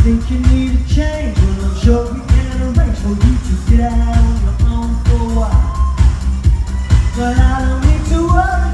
think you need a change? Well, I'm sure we can arrange for you to get out on your own for a while. But I don't need to worry.